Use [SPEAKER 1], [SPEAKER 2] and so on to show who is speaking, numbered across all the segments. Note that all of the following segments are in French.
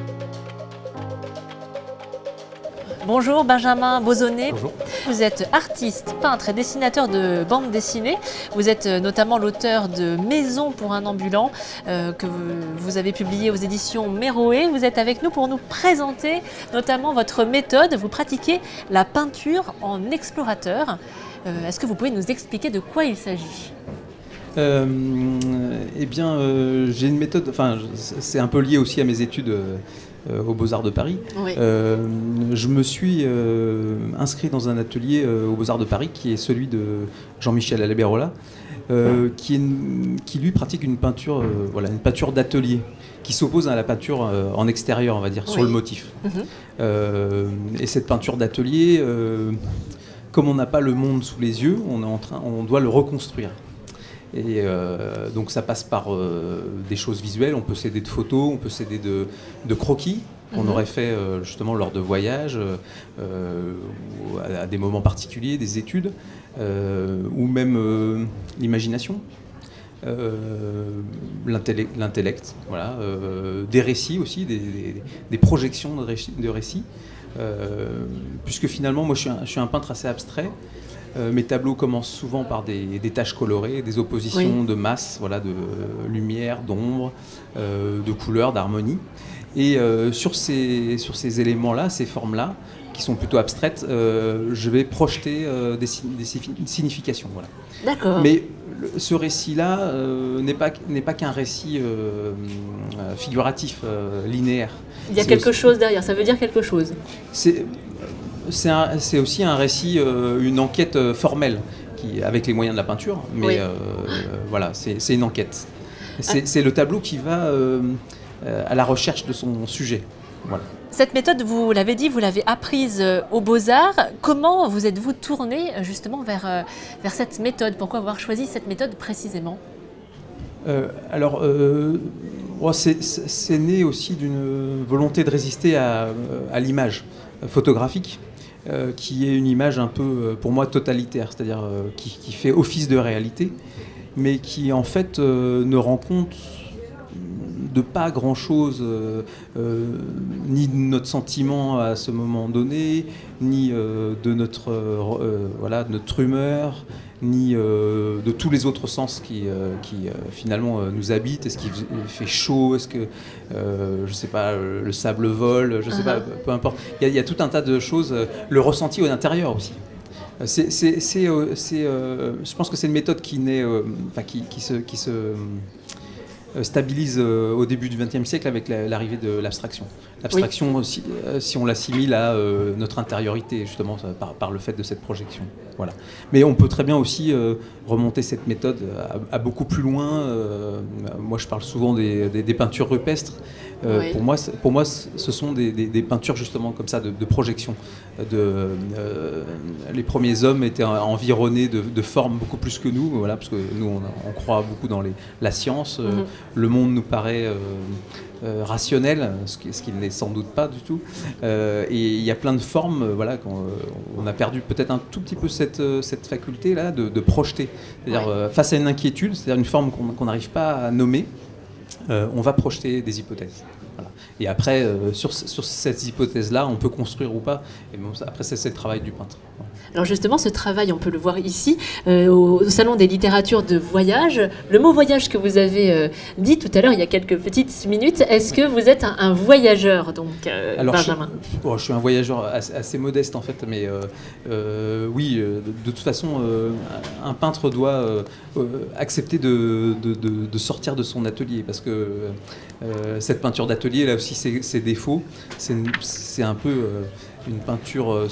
[SPEAKER 1] Bonjour Benjamin Bozonnet.
[SPEAKER 2] Bonjour.
[SPEAKER 1] Vous êtes artiste, peintre et dessinateur de bande dessinée. Vous êtes notamment l'auteur de Maison pour un ambulant que vous avez publié aux éditions Méroé. Vous êtes avec nous pour nous présenter notamment votre méthode. Vous pratiquez la peinture en explorateur. Est-ce que vous pouvez nous expliquer de quoi il s'agit ?
[SPEAKER 2] Eh bien, j'ai une méthode, enfin, c'est un peu lié aussi à mes études aux Beaux-Arts de Paris.
[SPEAKER 1] Oui.
[SPEAKER 2] Je me suis inscrit dans un atelier aux Beaux-Arts de Paris qui est celui de Jean-Michel Alberola, qui lui pratique une peinture, voilà, une peinture d'atelier qui s'oppose à la peinture en extérieur, on va dire,
[SPEAKER 1] Oui.
[SPEAKER 2] sur le motif. Et cette peinture d'atelier, comme on n'a pas le monde sous les yeux, on doit le reconstruire. Et donc ça passe par des choses visuelles, on peut s'aider de photos, on peut s'aider de croquis qu'on aurait fait justement lors de voyages, ou à des moments particuliers, des études, ou même l'imagination, l'intellect, voilà, des récits aussi, des projections de récits, puisque finalement moi je suis un peintre assez abstrait. Mes tableaux commencent souvent par des taches colorées, des oppositions de masse, voilà, de lumière, d'ombre, de couleurs, d'harmonie. Et sur ces éléments-là, ces formes-là, qui sont plutôt abstraites, je vais projeter des significations. Voilà.
[SPEAKER 1] D'accord.
[SPEAKER 2] Mais ce récit-là n'est pas qu'un récit figuratif, linéaire.
[SPEAKER 1] Il y a quelque chose derrière, ça veut dire quelque chose.
[SPEAKER 2] C'est aussi un récit, une enquête formelle, avec les moyens de la peinture, mais
[SPEAKER 1] Oui.
[SPEAKER 2] voilà, c'est une enquête. C'est le tableau qui va à la recherche de son sujet. Voilà.
[SPEAKER 1] Cette méthode, vous l'avez dit, vous l'avez apprise aux Beaux-Arts. Comment vous êtes-vous tourné justement vers cette méthode ? Pourquoi avoir choisi cette méthode précisément ?
[SPEAKER 2] Alors, c'est né aussi d'une volonté de résister à l'image photographique, qui est une image un peu, pour moi, totalitaire, c'est-à-dire qui fait office de réalité, mais qui en fait ne rend compte de pas grand-chose, ni de notre sentiment à ce moment donné, ni de notre humeur, ni de tous les autres sens qui finalement nous habitent. Est-ce qu'il fait chaud? Est-ce que, je sais pas, le sable vole? Je sais pas, peu importe. Il y a tout un tas de choses. Le ressenti à l'intérieur aussi. Je pense que c'est une méthode qui naît, qui se stabilise au début du XXe siècle avec l'arrivée de l'abstraction. L'abstraction, oui. Si on l'assimile à notre intériorité, justement, par le fait de cette projection. Voilà. Mais on peut très bien aussi remonter cette méthode à beaucoup plus loin. Moi, je parle souvent des peintures rupestres. Oui. Pour moi, ce sont des peintures justement comme ça, de projection. Les premiers hommes étaient environnés de formes beaucoup plus que nous, voilà, parce que nous, on croit beaucoup dans la science. Le monde nous paraît rationnel, ce qui ne l'est sans doute pas du tout. Et il y a plein de formes, voilà, on a perdu peut-être un tout petit peu cette faculté-là de projeter. C'est-à-dire, face à une inquiétude, c'est-à-dire une forme qu'on n'arrive pas à nommer, on va projeter des hypothèses. Voilà. Et après, sur cette hypothèse-là, on peut construire ou pas. Et bon, après, c'est le travail du peintre. Voilà.
[SPEAKER 1] Alors justement, ce travail, on peut le voir ici, au Salon des littératures de voyage. Le mot voyage que vous avez dit tout à l'heure, il y a quelques petites minutes, est-ce que vous êtes un voyageur, donc,
[SPEAKER 2] alors,
[SPEAKER 1] Benjamin ?
[SPEAKER 2] Je suis un voyageur assez modeste, en fait, mais oui, de toute façon, un peintre doit accepter de sortir de son atelier, parce que cette peinture d'atelier, là aussi, ses défauts, c'est un peu une peinture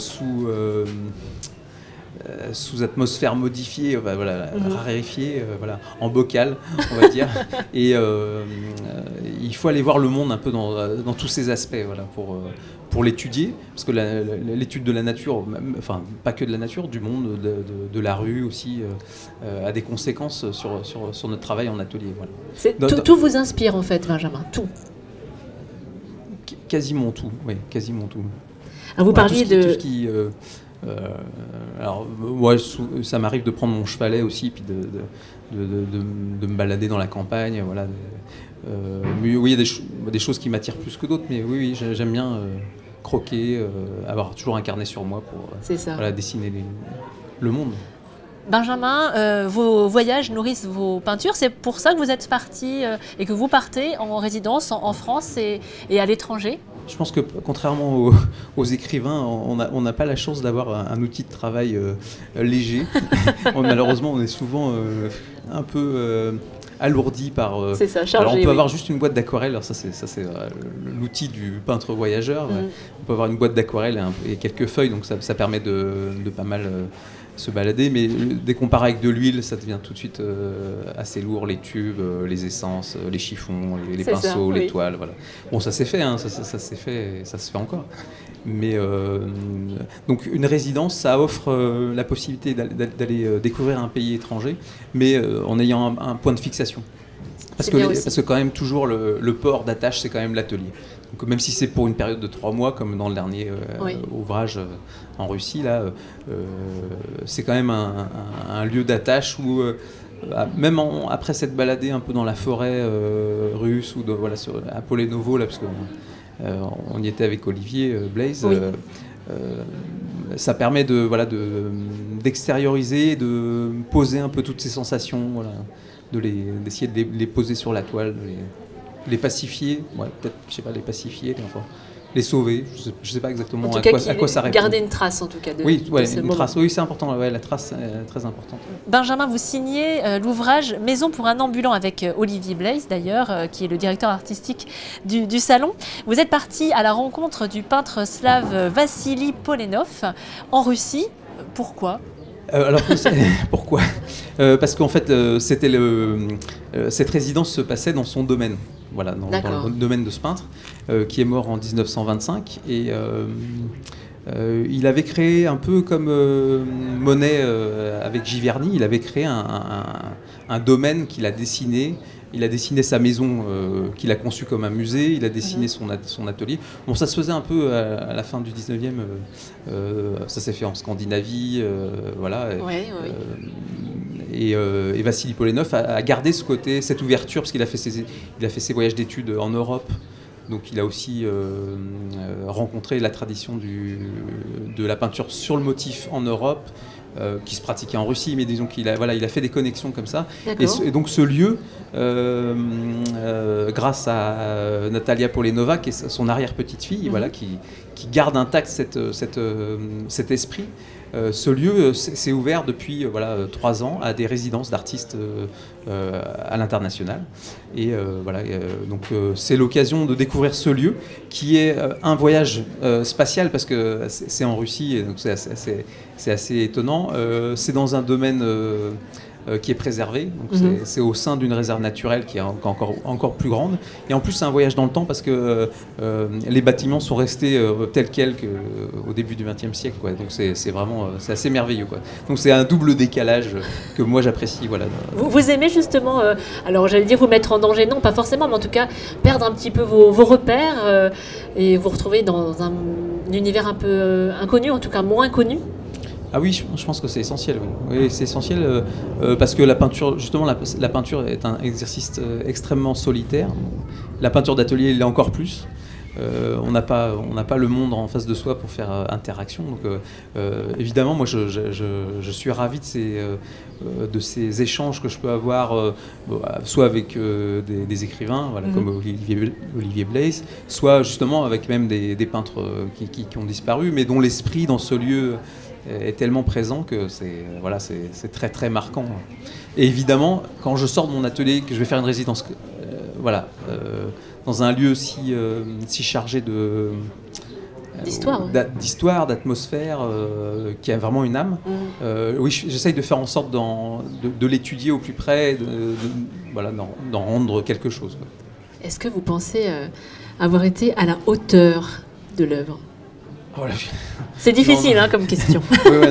[SPEAKER 2] sous atmosphère modifiée, voilà, raréfiée, voilà, en bocal, on va dire. Et il faut aller voir le monde un peu dans tous ces aspects, voilà, pour l'étudier, parce que l'étude de la nature, enfin pas que de la nature, du monde, de la rue aussi, a des conséquences sur notre travail en atelier. Voilà.
[SPEAKER 1] Tout vous inspire en fait, Benjamin, tout.
[SPEAKER 2] Quasiment tout, oui, quasiment tout.
[SPEAKER 1] Alors, vous parliez de...
[SPEAKER 2] Tout ce qui, alors, moi, ça m'arrive de prendre mon chevalet aussi, puis de me balader dans la campagne, voilà, Mais oui, il y a des choses qui m'attirent plus que d'autres, mais oui, j'aime bien croquer, avoir toujours un carnet sur moi pour voilà, dessiner le monde.
[SPEAKER 1] Benjamin, vos voyages nourrissent vos peintures. C'est pour ça que vous êtes parti et que vous partez en résidence en France et à l'étranger?
[SPEAKER 2] Je pense que contrairement aux écrivains, on n'a pas la chance d'avoir un outil de travail léger. Malheureusement, on est souvent un peu alourdi par...
[SPEAKER 1] c'est ça, chargé,
[SPEAKER 2] alors on peut avoir juste une boîte d'aquarelle, ça c'est l'outil du peintre voyageur. On peut avoir une boîte d'aquarelle et quelques feuilles, donc ça permet de pas mal se balader, mais dès qu'on part avec de l'huile, ça devient tout de suite assez lourd, les tubes, les essences, les chiffons, les pinceaux, les toiles, voilà. Bon, ça s'est fait, hein, ça s'est fait, et ça se fait encore. Mais donc une résidence, ça offre la possibilité d'aller découvrir un pays étranger, mais en ayant un point de fixation. Parce que quand même toujours le port d'attache, c'est quand même l'atelier. Donc même si c'est pour une période de 3 mois, comme dans le dernier ouvrage en Russie, là, c'est quand même un lieu d'attache où même après s'être baladé un peu dans la forêt russe ou voilà, à Polenovo, là, parce qu'on y était avec Olivier Blaise, ça permet d'extérioriser, de poser un peu toutes ces sensations, voilà, d'essayer de les poser sur la toile, les pacifier, peut-être, je sais pas, les pacifier, les sauver, je sais pas exactement à quoi ça répond.
[SPEAKER 1] Garder une trace en tout cas de
[SPEAKER 2] une trace, oui, c'est important, la trace est très importante.
[SPEAKER 1] Benjamin, vous signez l'ouvrage Maison pour un ambulant avec Olivier Blaise d'ailleurs, qui est le directeur artistique du salon. Vous êtes parti à la rencontre du peintre slave Vassili Polenov en Russie. Pourquoi ?
[SPEAKER 2] Alors pourquoi ? Parce qu'en fait, cette résidence se passait dans son domaine, voilà, dans le domaine de ce peintre, qui est mort en 1925. Et il avait créé un peu comme Monet avec Giverny, il avait créé un domaine qu'il a dessiné. Il a dessiné sa maison qu'il a conçue comme un musée, il a dessiné son atelier. Bon, ça se faisait un peu à la fin du 19e, ça s'est fait en Scandinavie, voilà. Et Vassili Polenov a gardé ce côté, cette ouverture, parce qu'il a fait ses voyages d'études en Europe. Donc il a aussi rencontré la tradition de la peinture sur le motif en Europe, qui se pratiquait en Russie, mais disons qu'il a fait des connexions comme ça. Et donc ce lieu, grâce à Natalia Polenova, qui est son arrière-petite-fille, voilà, qui garde intact cet esprit, ce lieu s'est ouvert depuis 3 ans à des résidences d'artistes à l'international. Et donc c'est l'occasion de découvrir ce lieu qui est un voyage spatial, parce que c'est en Russie, et donc c'est assez étonnant. C'est dans un domaine qui est préservé, donc c'est au sein d'une réserve naturelle qui est encore plus grande. Et en plus, c'est un voyage dans le temps, parce que les bâtiments sont restés tels quels au début du XXe siècle, quoi. Donc c'est assez merveilleux, quoi. Donc c'est un double décalage que moi j'apprécie. Voilà.
[SPEAKER 1] Vous aimez justement, alors j'allais dire vous mettre en danger, non, pas forcément, mais en tout cas perdre un petit peu vos repères et vous retrouver dans un univers un peu inconnu, en tout cas moins connu.
[SPEAKER 2] Ah oui, je pense que c'est essentiel. Oui, c'est essentiel parce que la peinture, justement, la peinture est un exercice extrêmement solitaire. La peinture d'atelier l'est encore plus. On n'a pas le monde en face de soi pour faire interaction. Donc, évidemment, moi, je suis ravi de ces échanges que je peux avoir, soit avec des écrivains, voilà, comme Olivier Blaise, soit justement avec même des peintres qui ont disparu, mais dont l'esprit dans ce lieu est tellement présent que c'est très très marquant. Et évidemment, quand je sors de mon atelier, que je vais faire une résidence, dans un lieu si chargé d'histoire, d'atmosphère, qui a vraiment une âme, oui, j'essaye de faire en sorte de l'étudier au plus près, d'en rendre quelque chose, quoi.
[SPEAKER 1] Est-ce que vous pensez avoir été à la hauteur de l'œuvre ?
[SPEAKER 2] Voilà.
[SPEAKER 1] C'est difficile comme question.
[SPEAKER 2] Oui,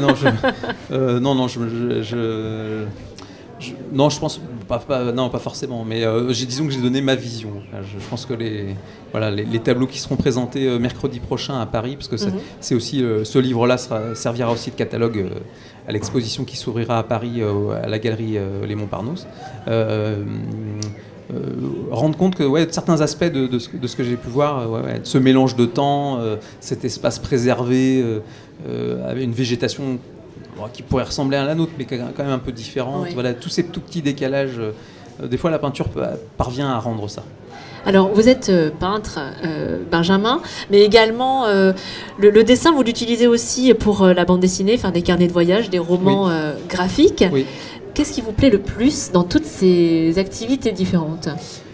[SPEAKER 2] non, je pense pas forcément, mais disons que j'ai donné ma vision. Je pense que les tableaux qui seront présentés mercredi prochain à Paris, parce que c'est aussi ce livre-là servira aussi de catalogue à l'exposition qui s'ouvrira à Paris à la galerie Les Montparnasse. rendre compte que certains aspects de ce que j'ai pu voir, ce mélange de temps, cet espace préservé, avec une végétation qui pourrait ressembler à la nôtre, mais quand même un peu différente.
[SPEAKER 1] Oui.
[SPEAKER 2] Voilà, tous ces tout petits décalages, des fois la peinture parvient à rendre ça.
[SPEAKER 1] Alors, vous êtes peintre, Benjamin, mais également le dessin, vous l'utilisez aussi pour la bande dessinée, faire des carnets de voyage, des romans graphiques.
[SPEAKER 2] Oui.
[SPEAKER 1] Qu'est-ce qui vous plaît le plus dans toutes ces activités différentes ?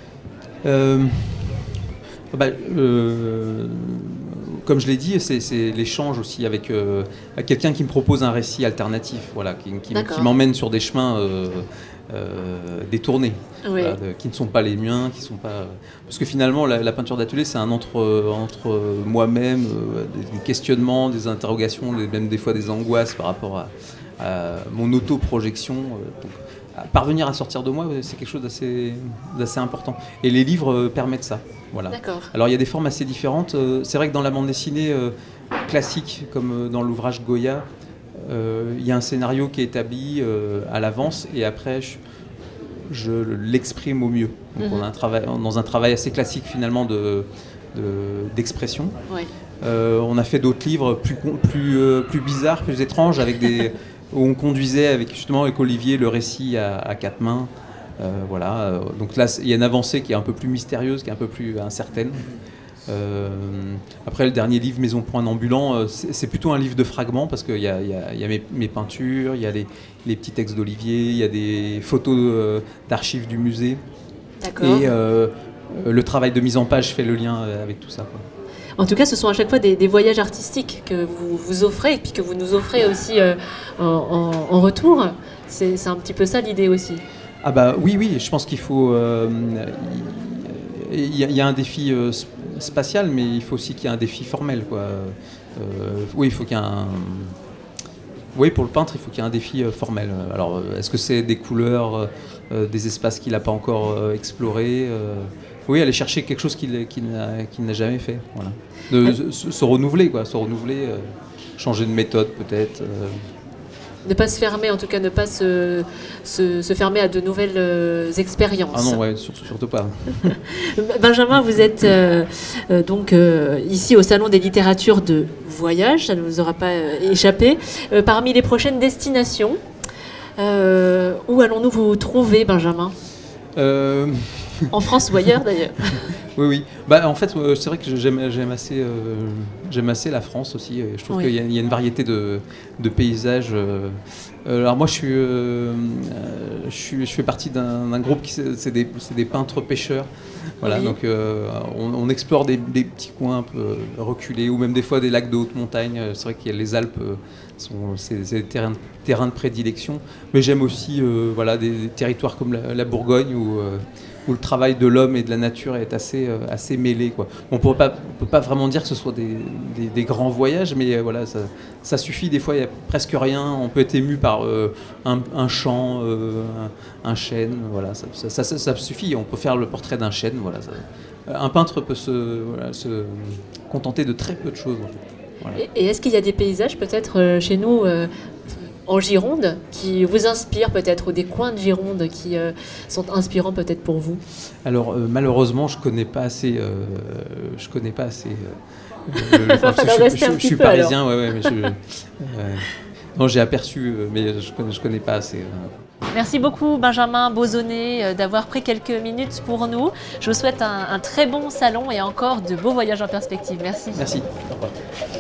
[SPEAKER 2] Comme je l'ai dit, c'est l'échange aussi avec quelqu'un qui me propose un récit alternatif, voilà, qui m'emmène sur des chemins détournés,
[SPEAKER 1] Oui.
[SPEAKER 2] qui ne sont pas les miens, qui sont pas. Parce que finalement, la peinture d'atelier, c'est un entre moi-même, des questionnements, des interrogations, même des fois des angoisses par rapport à mon auto-projection. Donc, parvenir à sortir de moi, c'est quelque chose d'assez important. Et les livres permettent ça. Voilà.
[SPEAKER 1] D'accord.
[SPEAKER 2] Alors il y a des formes assez différentes. C'est vrai que dans la bande dessinée classique, comme dans l'ouvrage Goya, il y a un scénario qui est établi à l'avance et après je l'exprime au mieux. Donc on a dans un travail assez classique finalement d'expression.
[SPEAKER 1] Oui.
[SPEAKER 2] On a fait d'autres livres plus bizarres, plus étranges, avec où on conduisait justement avec Olivier le récit à quatre mains. Voilà. Donc là, il y a une avancée qui est un peu plus mystérieuse, qui est un peu plus incertaine. Après, le dernier livre, Maison pour un ambulant, c'est plutôt un livre de fragments parce qu'il y a mes peintures, il y a les petits textes d'Olivier, il y a des photos d'archives du musée.
[SPEAKER 1] D'accord.
[SPEAKER 2] Et le travail de mise en page fait le lien avec tout ça, quoi.
[SPEAKER 1] En tout cas, ce sont à chaque fois des voyages artistiques que vous offrez et puis que vous nous offrez aussi en retour. C'est un petit peu ça l'idée aussi.
[SPEAKER 2] Ah bah oui, je pense qu'il faut... Il y a un défi spatial, mais il faut aussi qu'il y ait un défi formel, quoi. Oui, il faut qu'il y ait Oui, pour le peintre, il faut qu'il y ait un défi formel. Alors, est-ce que c'est des couleurs, des espaces qu'il n'a pas encore explorés Oui, aller chercher quelque chose qu'il n'a jamais fait. Voilà. Se renouveler, quoi. Se renouveler, changer de méthode peut-être.
[SPEAKER 1] Ne pas se fermer, en tout cas, ne pas se fermer à de nouvelles expériences.
[SPEAKER 2] Ah non, ouais, surtout pas.
[SPEAKER 1] Benjamin, vous êtes donc ici au Salon des littératures de voyage, ça ne vous aura pas échappé. Parmi les prochaines destinations, où allons-nous vous trouver, Benjamin ? En France ou ailleurs, d'ailleurs.
[SPEAKER 2] Oui. Bah, en fait, c'est vrai que j'aime assez la France aussi. Je trouve qu'il y a une variété de paysages. Alors moi, je fais partie d'un groupe c'est des peintres pêcheurs. Voilà, donc on explore des petits coins un peu reculés ou même des fois des lacs de haute montagne. C'est vrai qu'il y a les Alpes. C'est des terrains de prédilection. Mais j'aime aussi des territoires comme la Bourgogne où le travail de l'homme et de la nature est assez mêlé, quoi. On ne peut pas vraiment dire que ce soit des grands voyages, mais voilà, ça suffit. Des fois, il n'y a presque rien. On peut être ému par un champ, un chêne. Voilà, ça suffit. On peut faire le portrait d'un chêne. Voilà, un peintre peut se contenter de très peu de choses, en fait. Voilà.
[SPEAKER 1] Et est-ce qu'il y a des paysages peut-être chez nous en Gironde qui vous inspirent peut-être, ou des coins de Gironde qui sont inspirants peut-être pour vous ?
[SPEAKER 2] Alors malheureusement, je connais pas assez. Je suis parisien, mais non, j'ai aperçu, mais je connais pas assez.
[SPEAKER 1] Merci beaucoup Benjamin Bauzonnet d'avoir pris quelques minutes pour nous. Je vous souhaite un très bon salon et encore de beaux voyages en perspective. Merci.
[SPEAKER 2] Merci. Au revoir.